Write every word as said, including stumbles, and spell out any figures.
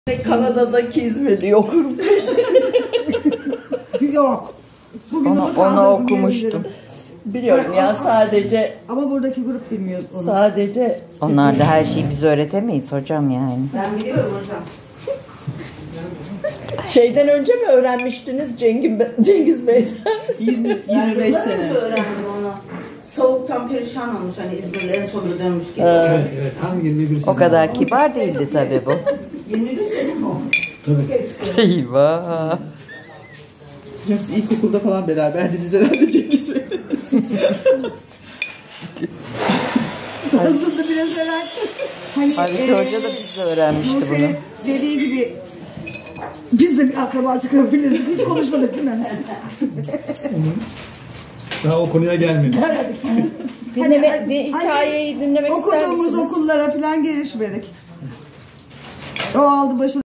Kanada'daki İzmirli okurmuş. Yok. Bugün onu, onu okumuştum. Biliyorum ya sadece. Ama buradaki grup bilmiyor onu. Sadece. Onlar da her şeyi biz öğretemeyiz hocam yani. Ben biliyorum hocam. Şeyden önce mi öğrenmiştiniz Cengiz, Cengiz Bey'den? yirmi yirmi beş sene. Öğrendim onu. Soğuktan perişan olmuş hani İzmir'e en sonunda dönmüş gibi. Evet, evet. Tam yirmi bir sene. O kadar kibar değildi tabii bu. yirmi bir sene mi olmuş? Tabii. Eyvah. Hocam siz ilkokulda falan beraberdiniz herhalde Cengiz Bey. Hızlı biraz evvel. Hani, Halbuki e, Hoca da bizle öğrenmişti bunu. Nursel'in dediği gibi biz de bir akraba çıkarabiliriz. Hiç konuşmadık değil mi? Daha o konuya gelmedik. Dinleme, Hani- di, hikayeyi dinlemek ister Okuduğumuz misiniz? okullara falan girişmedik. O aldı başını.